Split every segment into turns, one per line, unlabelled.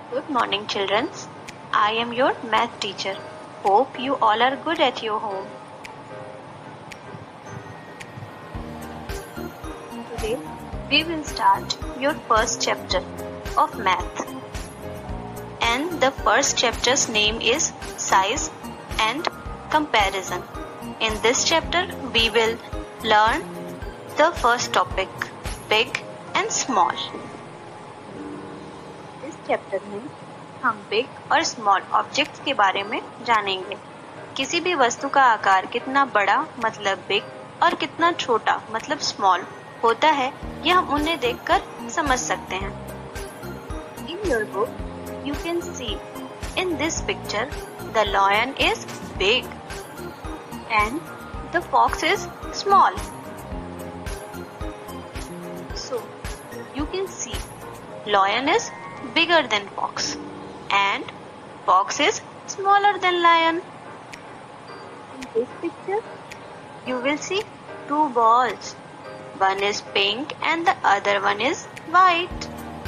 Good morning, children. I am your math teacher. Hope you all are good at your home. Today, we will start your first chapter of math. And the first chapter's name is Size and Comparison. In this chapter, we will learn the first topic, big and small. इस chapter में हम big और small objects के बारे में जानेंगे। किसी भी वस्तु का आकार कितना बड़ा मतलब बिग और कितना छोटा मतलब स्मॉल होता है, यह हम उन्हें देखकर समझ सकते हैं। In your book, you can see in this picture the lion is big and the fox is small. So, you can see lion is bigger than fox and fox is smaller than lion. In this picture, you will see two balls. One is pink and the other one is white.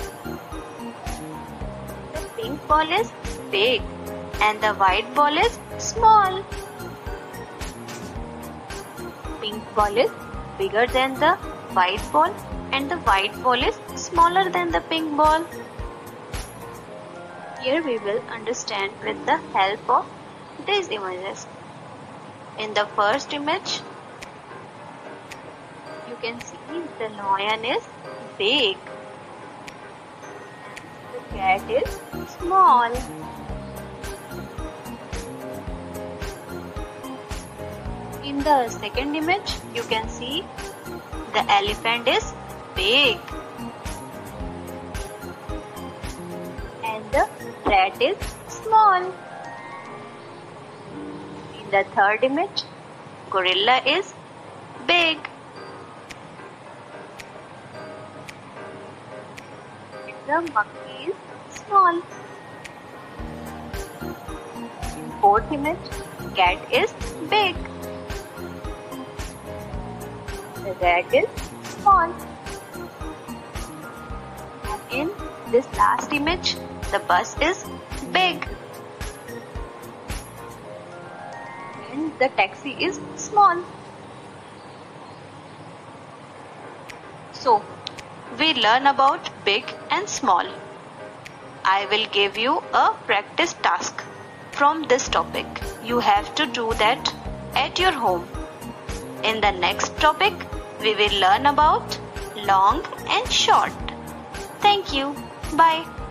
The pink ball is big and the white ball is small. Pink ball is bigger than the white ball and the white ball is smaller than the pink ball. Here we will understand with the help of these images. In the first image, you can see the lion is big and the cat is small. In the second image, you can see the elephant is big and the rat is small. In the third image, gorilla is big and the monkey is small. In fourth image, cat is big. The rat is small. And in this last image, the bus is big and the taxi is small. So, we learn about big and small. I will give you a practice task from this topic. You have to do that at your home. In the next topic, we will learn about long and short. Thank you. Bye.